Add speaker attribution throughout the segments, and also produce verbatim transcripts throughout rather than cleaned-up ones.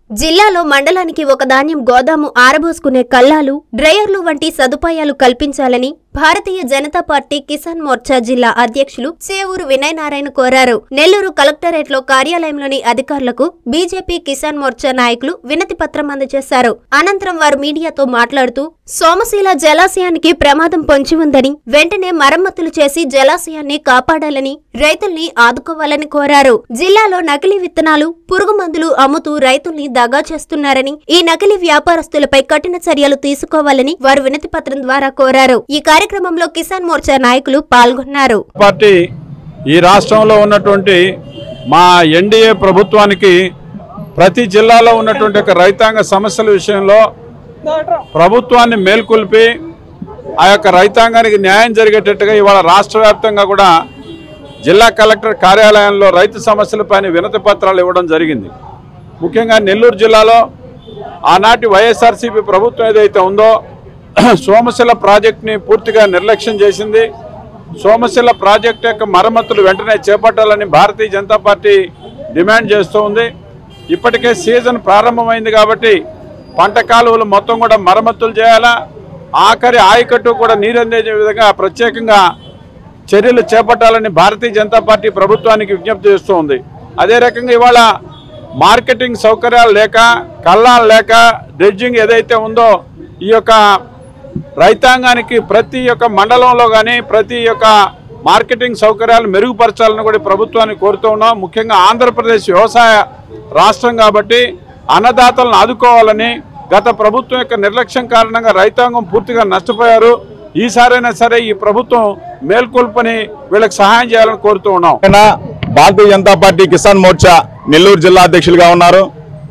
Speaker 1: జిల్లాలో మండలానికి ఒక ధాన్యం గోదాము ఆరబోసుకునే కల్లాలు, డ్రయర్లు వంటి సదుపాయాలు కల్పించాలని భారతీయ జనతా పార్టీ కిసాన్ మోర్చా జిల్లా అధ్యక్షులు చేవూరు వినయ్ నారాయణ కోరారు. నెల్లూరు కలెక్టరేట్ లో కార్యాలయంలోని అధికారులకు బీజేపీ కిసాన్ మోర్చా నాయకులు వినతి పత్రం అందజేశారు. అనంతరం వారు మీడియాతో మాట్లాడుతూ సోమశీల జలాశయానికి ప్రమాదం పొంచి ఉందని, వెంటనే మరమ్మతులు చేసి జలాశయాన్ని కాపాడాలని, రైతుల్ని ఆదుకోవాలని కోరారు. జిల్లాలో నకిలీ విత్తనాలు, పురుగు మందులు అమ్ముతూ రైతుల్ని దగా చేస్తున్నారని, ఈ నకిలీ వ్యాపారస్తులపై కఠిన చర్యలు తీసుకోవాలని వారు వినతి పత్రం ద్వారా కోరారు. ఈ కార్యక్రమంలో కిసాన్ మోర్చా నాయకులు పాల్గొన్నారు.
Speaker 2: పార్టీ ఈ రాష్ట్రంలో ఉన్నటువంటి మా ఎన్డీఏ ప్రభుత్వానికి ప్రతి జిల్లాలో ఉన్నటువంటి రైతాంగ సమస్యల విషయంలో ప్రభుత్వాన్ని మేల్కొల్పి ఆ యొక్క రైతాంగానికి న్యాయం జరిగేటట్టుగా ఇవాళ రాష్ట్ర వ్యాప్తంగా కూడా జిల్లా కలెక్టర్ కార్యాలయంలో రైతు సమస్యలపైన వినతి పత్రాలు ఇవ్వడం జరిగింది. ముఖ్యంగా నెల్లూరు జిల్లాలో ఆనాటి వైఎస్ఆర్సీపీ ప్రభుత్వం ఏదైతే ఉందో సోమశిల ప్రాజెక్టుని పూర్తిగా నిర్లక్ష్యం చేసింది. సోమశిల ప్రాజెక్టు యొక్క మరమ్మతులు వెంటనే చేపట్టాలని భారతీయ జనతా పార్టీ డిమాండ్ చేస్తూ ఉంది. ఇప్పటికే సీజన్ ప్రారంభమైంది కాబట్టి పంట కాలువలు మొత్తం కూడా మరమ్మతులు చేయాలా, ఆఖరి ఆయకట్టు కూడా నీరు అందించే విధంగా ప్రత్యేకంగా చర్యలు చేపట్టాలని భారతీయ జనతా పార్టీ ప్రభుత్వానికి విజ్ఞప్తి చేస్తూ ఉంది. అదే రకంగా ఇవాళ మార్కెటింగ్ సౌకర్యాలు లేక, కల్లాలు లేక, డ్రెడ్జింగ్ ఏదైతే ఉందో ఈ యొక్క రైతాంగానికి ప్రతి ఒక్క మండలంలో కానీ ప్రతి ఒక్క మార్కెటింగ్ సౌకర్యాలు మెరుగుపరచాలని కూడా ప్రభుత్వాన్ని కోరుతూ ఉన్నాం. ముఖ్యంగా ఆంధ్రప్రదేశ్ వ్యవసాయ రాష్ట్రం కాబట్టి అన్నదాతలను ఆదుకోవాలని, గత ప్రభుత్వం యొక్క నిర్లక్ష్యం కారణంగా రైతాంగం పూర్తిగా నష్టపోయారు. ఈసారైనా సరే ఈ ప్రభుత్వం మేల్కొల్పని వీళ్ళకి సహాయం చేయాలని కోరుతూ ఉన్నాం.
Speaker 3: భారతీయ జనతా పార్టీ కిసాన్ మోర్చా నెల్లూరు జిల్లా అధ్యక్షులుగా ఉన్నారు.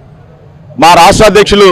Speaker 3: మా రాష్ట్ర అధ్యక్షులు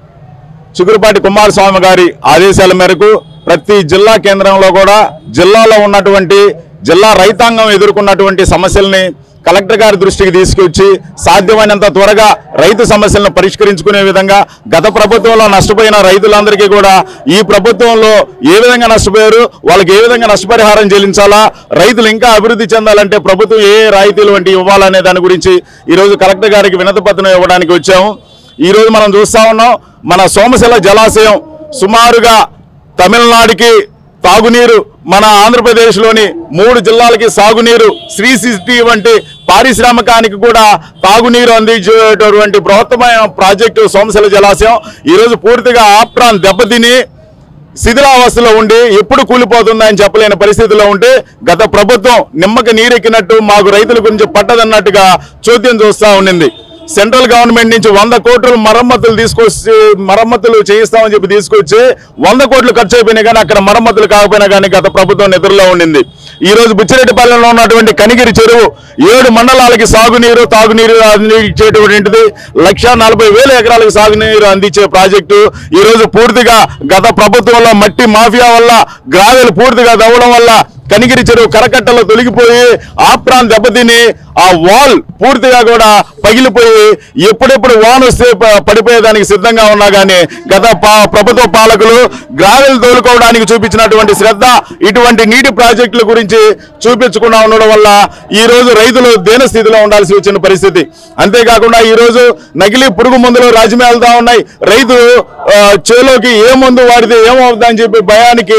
Speaker 3: చిగురుపాటి కుమారస్వామి గారి ఆదేశాల మేరకు ప్రతి జిల్లా కేంద్రంలో కూడా జిల్లాలో ఉన్నటువంటి జిల్లా రైతాంగం ఎదుర్కొన్నటువంటి సమస్యల్ని కలెక్టర్ గారి దృష్టికి తీసుకొచ్చి సాధ్యమైనంత త్వరగా రైతు సమస్యలను పరిష్కరించుకునే విధంగా గత ప్రభుత్వంలో నష్టపోయిన రైతులందరికీ కూడా ఈ ప్రభుత్వంలో ఏ విధంగా నష్టపోయారు, వాళ్ళకి ఏ విధంగా నష్టపరిహారం చెల్లించాలా, రైతులు ఇంకా అభివృద్ధి చెందాలంటే ప్రభుత్వం ఏ రాయితీలు వంటి ఇవ్వాలనే దాని గురించి ఈరోజు కలెక్టర్ గారికి వినతి పత్రం ఇవ్వడానికి వచ్చాము. ఈరోజు మనం చూస్తా ఉన్నాం, మన సోమశిల జలాశయం సుమారుగా తమిళనాడుకి తాగునీరు, మన ఆంధ్రప్రదేశ్లోని మూడు జిల్లాలకి సాగునీరు, శ్రీ సిటీ వంటి పారిశ్రామికానికి కూడా తాగునీరు అందించేటటువంటి బృహత్తమైన ప్రాజెక్టు సోమశిల జలాశయం ఈరోజు పూర్తిగా ఆప్రాన్ దెబ్బతిని శిథిలావస్థలో ఉండి ఎప్పుడు కూలిపోతుందని చెప్పలేని పరిస్థితిలో ఉంటే గత ప్రభుత్వం నిమ్మకి నీరెక్కినట్టు మాకు రైతుల గురించి పట్టదన్నట్టుగా చోద్యం చూస్తూ ఉండింది. సెంట్రల్ గవర్నమెంట్ నుంచి వంద కోట్లు మరమ్మతులు తీసుకొచ్చి మరమ్మతులు చేయిస్తామని చెప్పి తీసుకొచ్చి వంద కోట్లు ఖర్చు అయిపోయినాయి, కానీ అక్కడ మరమ్మతులు కాకపోయినా కానీ గత ప్రభుత్వం నిద్రలో ఉండింది. ఈ రోజు బుచ్చిరెడ్డిపల్లెంలో ఉన్నటువంటి కనిగిరి చెరువు ఏడు మండలాలకి సాగునీరు తాగునీరు అందించేటువంటిది, లక్ష నలభై వేల ఎకరాలకు సాగునీరు అందించే ప్రాజెక్టు ఈ రోజు పూర్తిగా గత ప్రభుత్వంలో మట్టి మాఫియా వల్ల, గ్రావెలు పూర్తిగా దవ్వడం వల్ల కనిగిరి చెరువు కరకట్టలో తొలగిపోయి ఆప్రాన్ దెబ్బతిని ఆ వాల్ పూర్తిగా కూడా పగిలిపోయి ఎప్పుడెప్పుడు వాన్ వస్తే పడిపోయేదానికి సిద్ధంగా ఉన్నా కానీ గత ప్రభుత్వ పాలకులు గ్రావెల్ తోలుకోవడానికి చూపించినటువంటి శ్రద్ధ ఇటువంటి నీటి ప్రాజెక్టుల గురించి చూపించకుండా ఉండడం వల్ల ఈ రోజు రైతులు దీన స్థితిలో ఉండాల్సి వచ్చిన పరిస్థితి. అంతేకాకుండా ఈ రోజు నకిలీ పురుగు మందులు రాజ్యమేళ్తా ఉన్నాయి. రైతులు చేలోకి ఏ మందు వాడితే ఏమవుతుందా అని చెప్పి భయానికి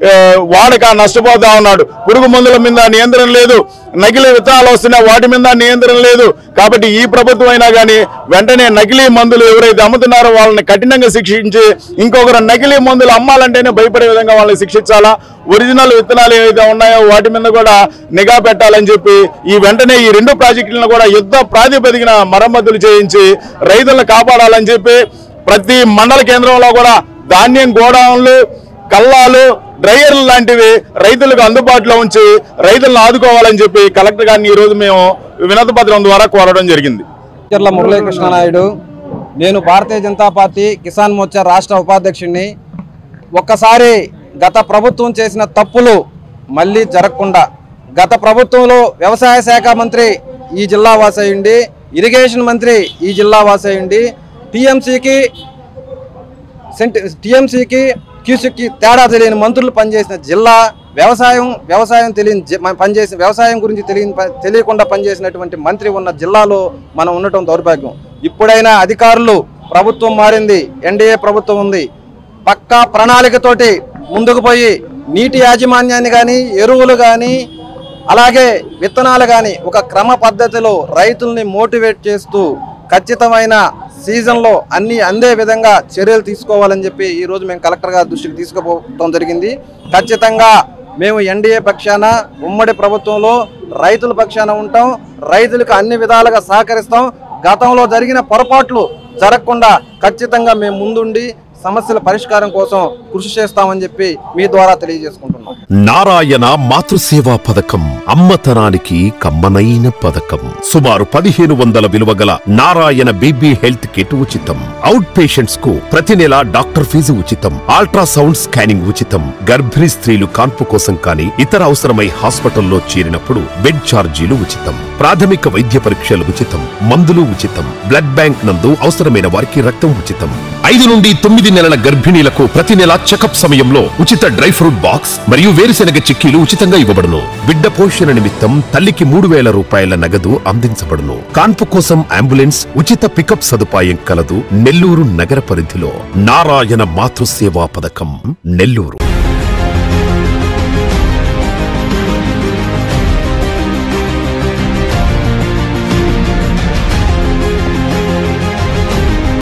Speaker 3: వాడక నష్టపోతా ఉన్నాడు. పురుగు మందుల మీద నియంత్రణ లేదు, నకిలీ విత్తనాలు వస్తున్నా వాటి మీద నియంత్రణ లేదు. కాబట్టి ఈ ప్రభుత్వం అయినా కానీ వెంటనే నకిలీ మందులు ఎవరైతే అమ్ముతున్నారో వాళ్ళని కఠినంగా శిక్షించి ఇంకొకరు నకిలీ మందులు అమ్మాలంటేనే భయపడే విధంగా వాళ్ళని శిక్షించాలా. ఒరిజినల్ విత్తనాలు ఏవైతే ఉన్నాయో వాటి మీద కూడా నిఘా పెట్టాలని చెప్పి ఈ వెంటనే ఈ రెండు ప్రాజెక్టులను కూడా యుద్ధ ప్రాతిపదికన మరమ్మతులు చేయించి రైతులను కాపాడాలని చెప్పి ప్రతి మండల కేంద్రంలో కూడా ధాన్యం గోడౌన్లు, కల్లాలు, డ్రైయర్లు లాంటివి రైతులకు అందుబాటులో ఉంచి రైతులను ఆదుకోవాలని చెప్పి కలెక్టర్ గారిని ఈరోజు మేము వినతి పత్రం ద్వారా కోరడం జరిగింది.
Speaker 4: చర్ల మురళీకృష్ణ నాయుడు, నేను భారతీయ జనతా పార్టీ కిసాన్ మోర్చా రాష్ట్ర ఉపాధ్యక్షుడిని. ఒక్కసారి గత ప్రభుత్వం చేసిన తప్పులు మళ్ళీ జరగకుండా, గత ప్రభుత్వంలో వ్యవసాయ శాఖ మంత్రి ఈ జిల్లా వాసయ్యండి, ఇరిగేషన్ మంత్రి ఈ జిల్లా వాసయ్యండి, టీఎంసీకి టీఎంసీకి క్యూసీకి తేడా తెలియని మంత్రులు పనిచేసిన జిల్లా, వ్యవసాయం వ్యవసాయం తెలియని పనిచేసిన వ్యవసాయం గురించి తెలియని తెలియకుండా పనిచేసినటువంటి మంత్రి ఉన్న జిల్లాలో మనం ఉండటం దౌర్భాగ్యం. ఇప్పుడైనా అధికారులు, ప్రభుత్వం మారింది, ఎన్డీఏ ప్రభుత్వం ఉంది, పక్కా ప్రణాళికతోటి ముందుకు పోయి నీటి యాజమాన్యాన్ని కానీ, ఎరువులు కానీ, అలాగే విత్తనాలు కానీ ఒక క్రమ పద్ధతిలో రైతుల్ని మోటివేట్ చేస్తూ ఖచ్చితమైన సీజన్లో అన్నీ అందే విధంగా చర్యలు తీసుకోవాలని చెప్పి ఈరోజు మేము కలెక్టర్ గారి దృష్టికి తీసుకుపోవడం జరిగింది. ఖచ్చితంగా మేము ఎన్డీఏ పక్షాన, ఉమ్మడి ప్రభుత్వంలో రైతుల పక్షాన ఉంటాం, రైతులకు అన్ని విధాలుగా సహకరిస్తాం. గతంలో జరిగిన పొరపాట్లు జరగకుండా ఖచ్చితంగా మేము ముందుండి సమస్యల పరిష్కారం కోసం కృషి చేస్తామని చెప్పి మీ ద్వారా తెలియజేసుకుంటున్నాం.
Speaker 5: నారాయణ మాతృసేవా పథకం అమ్మతనానికి కమ్మనైన పథకం. సుమారు పదిహేను వందల విలువ గల నారాయణ బేబీ హెల్త్ కిట్ ఉచితం. అవుట్ పేషెంట్స్ కు ప్రతి నెల డాక్టర్ ఫీజు ఉచితం. అల్ట్రాసౌండ్ స్కానింగ్ ఉచితం. గర్భిణీ స్త్రీలు కాన్పు కోసం కానీ ఇతర అవసరమై హాస్పిటల్లో చేరినప్పుడు బెడ్ ఛార్జీలు ఉచితం. ప్రాథమిక వైద్య పరీక్షలు ఉచితం. మందులు ఉచితం. బ్లడ్ బ్యాంక్ నందు అవసరమైన వారికి రక్తం ఉచితం. ఐదు నుండి తొమ్మిది నెలల గర్భిణీలకు ప్రతి నెల చెకప్ సమయంలో ఉచిత డ్రై ఫ్రూట్ బాక్స్ మరియు వేరుశెనగ చిక్కీలు ఉచితంగా ఇవ్వబడును. బిడ్డ పోషణ నిమిత్తం తల్లికి మూడు వేల రూపాయల నగదు అందించబడును. కాన్పు కోసం అంబులెన్స్ ఉచిత పికప్ సదుపాయం కలదు. నెల్లూరు నగర పరిధిలో నారాయణ మాతృసేవా పథకం, నెల్లూరు.